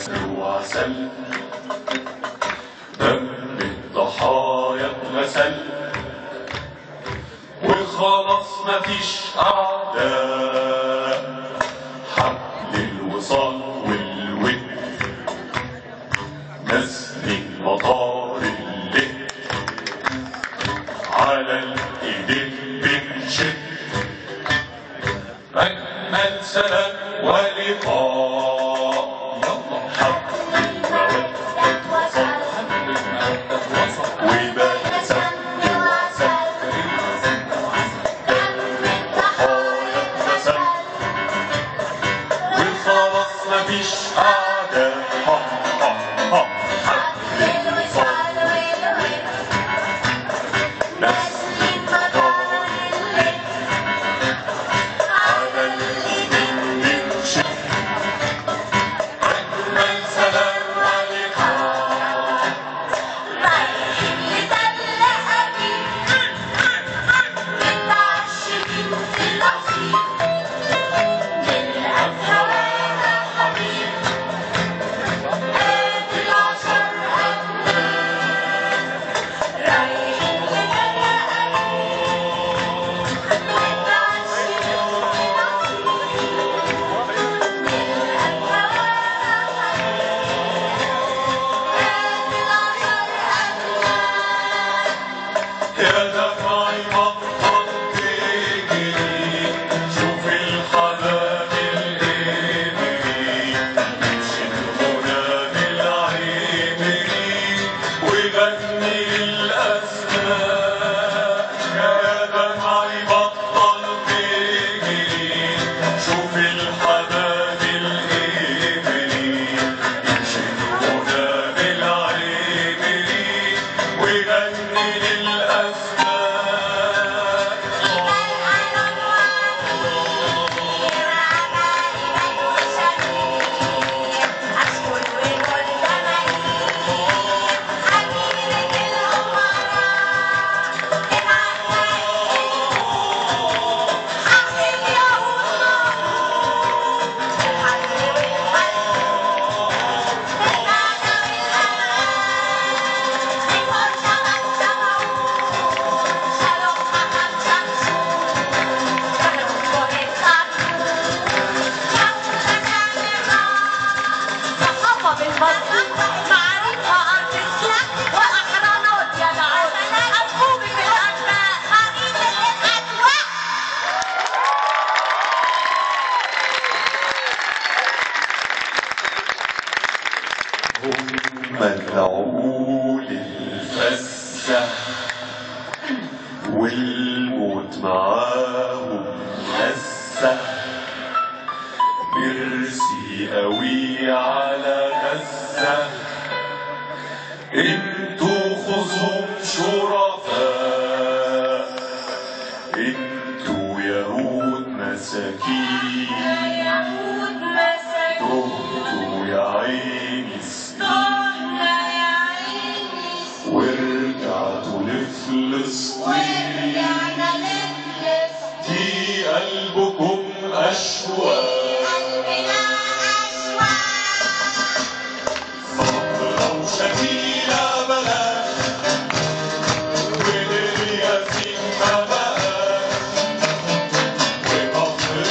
وعسل، دم الضحايا اتغسل، وخلاص مفيش أعداء، حبل الوصال والود، نسل المطار اللي على الإيدين بنشد، أجمل سلام ولقاء، يلا حبل المودة وصل، وبقى سد وعسل، دم الضحايا اتغسل، وخلاص مفيش أعداء، حبل الوصال والود، نسل المطار اللي على الإيدين بنشد، أجمل سلام ولقاء، رايحين لتل أقيم، متعشمين في الفصيح، نلقى هوانا حبيب، آدي العشر أبناء، رايحين لتل أقيم، متعشمين في الفصيح، نلقى هوانا حبيب، آدي العشر أبناء، يا دمعي بطل تجري، شوف الحنان الإبري، يمشي الغنى بالعبري، ويغني الأسماء، يا دمعي بطل تجري، شوف الحنان الإبري، يمشي الغنى بالعبري، ويغني الأسماء. هم العقول الفزة والموت معاهم لسه، مرسي قوي على غزة، انتوا خصوم شرفاء، انتوا يهود مساكين، تهتوا يا عيني سنين، ورجعتوا لفلسطين، دي قلبكم أشواق، صبرا وشكيلة بلاش، والياسين ما بقاش، وقصر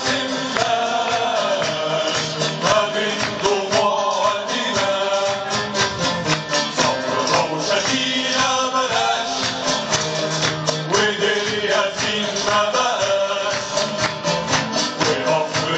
أسماش، ما بين دموع ودماء، صبرا وشكيلة بلاش، والياسين ما بقاش، وقصر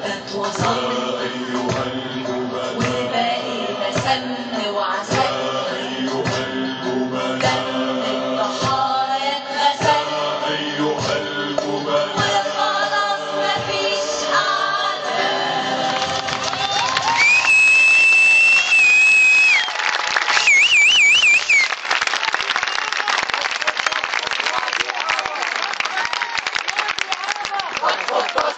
وفات وصل أيها الجبناء والباقي بسن وعسل أيها الجبناء دم الضحايا اتغسل أيها الجبناء وخلاص مفيش أعداء. اتفضل